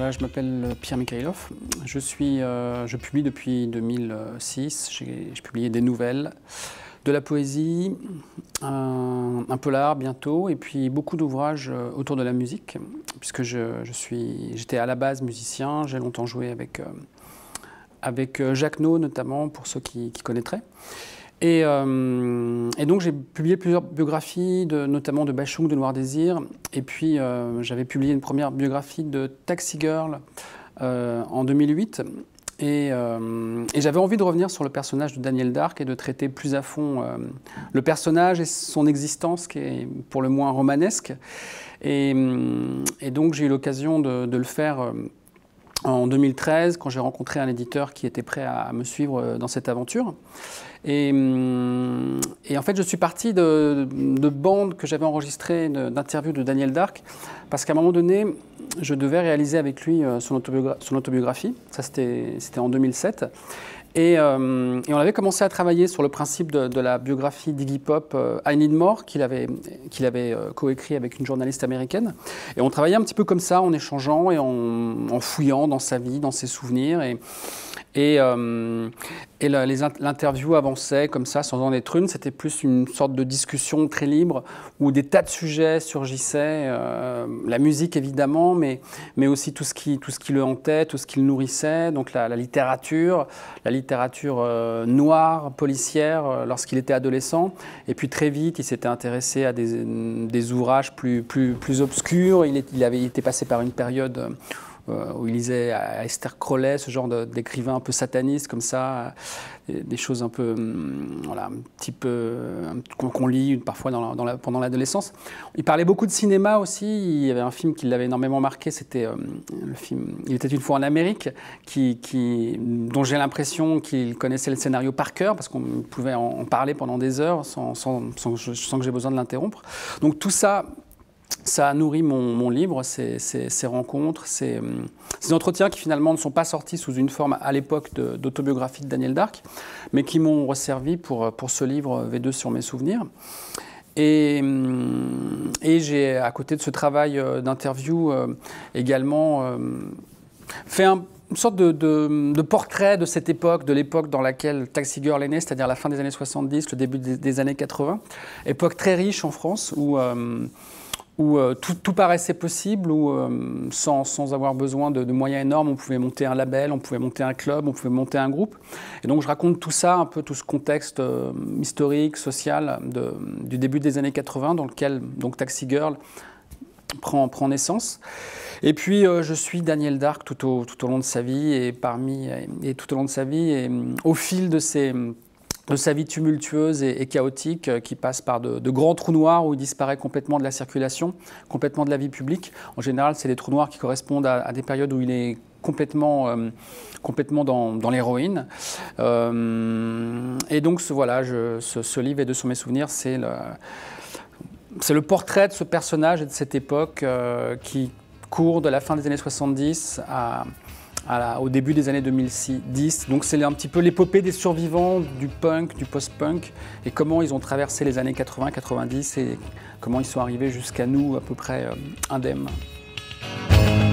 Voilà, je m'appelle Pierre Mikhailov. Je publie depuis 2006. J'ai publié des nouvelles, de la poésie, un polar bientôt, et puis beaucoup d'ouvrages autour de la musique, puisque j'étais à la base musicien. J'ai longtemps joué avec Jacques No, notamment, pour ceux qui connaîtraient. Et donc j'ai publié plusieurs biographies, notamment de Bachung, de Noir Désir. Et puis j'avais publié une première biographie de Taxi Girl en 2008. Et j'avais envie de revenir sur le personnage de Daniel Dark et de traiter plus à fond le personnage et son existence, qui est pour le moins romanesque. Et donc j'ai eu l'occasion de le faire en 2013, quand j'ai rencontré un éditeur qui était prêt à me suivre dans cette aventure. Et en fait, je suis parti de bandes que j'avais enregistrées, d'interviews de Daniel Dark, parce qu'à un moment donné, je devais réaliser avec lui son autobiographie. Ça, c'était en 2007. Et on avait commencé à travailler sur le principe de la biographie d'Iggy Pop, I Need More, qu'il avait coécrit avec une journaliste américaine. Et on travaillait un petit peu comme ça, en échangeant et en fouillant dans sa vie, dans ses souvenirs. L'interview avançait comme ça, sans en être une. C'était plus une sorte de discussion très libre où des tas de sujets surgissaient. La musique, évidemment, mais aussi tout ce qui le hantait, tout ce qui le nourrissait. Donc la littérature noire, policière, lorsqu'il était adolescent. Et puis très vite, il s'était intéressé à des ouvrages plus obscurs. Il était passé par une période où il lisait à Esther Crowley, ce genre d'écrivain un peu sataniste comme ça, des choses un peu, voilà, un petit peu qu'on lit parfois pendant l'adolescence. Il parlait beaucoup de cinéma aussi. Il y avait un film qui l'avait énormément marqué, c'était le film Il était une fois en Amérique, dont j'ai l'impression qu'il connaissait le scénario par cœur, parce qu'on pouvait en parler pendant des heures sans que j'ai besoin de l'interrompre. Donc tout ça, ça a nourri mon livre, ces rencontres, ces entretiens qui finalement ne sont pas sortis sous une forme à l'époque d'autobiographie de Daniel Dark, mais qui m'ont resservi pour ce livre V2 sur mes souvenirs. Et j'ai, à côté de ce travail d'interview, également fait une sorte de portrait de cette époque, de l'époque dans laquelle Taxi Girl est née, c'est-à-dire la fin des années 70, le début des années 80. Époque très riche en France, où tout paraissait possible, où sans avoir besoin de moyens énormes, on pouvait monter un label, on pouvait monter un club, on pouvait monter un groupe. Et donc je raconte tout ça, un peu tout ce contexte historique, social du début des années 80, dans lequel donc, Taxi Girl prend naissance. Et puis je suis Daniel Dark tout au long de sa vie, et tout au long de sa vie, et au fil de sa vie tumultueuse et chaotique, qui passe par de grands trous noirs où il disparaît complètement de la circulation, complètement de la vie publique. En général, c'est des trous noirs qui correspondent à des périodes où il est complètement dans l'héroïne. Et donc, voilà, ce livre et de sur mes souvenirs, c'est le portrait de ce personnage et de cette époque qui court de la fin des années 70 au début des années 2010. Donc c'est un petit peu l'épopée des survivants du punk, du post-punk, et comment ils ont traversé les années 80-90 et comment ils sont arrivés jusqu'à nous à peu près indemnes.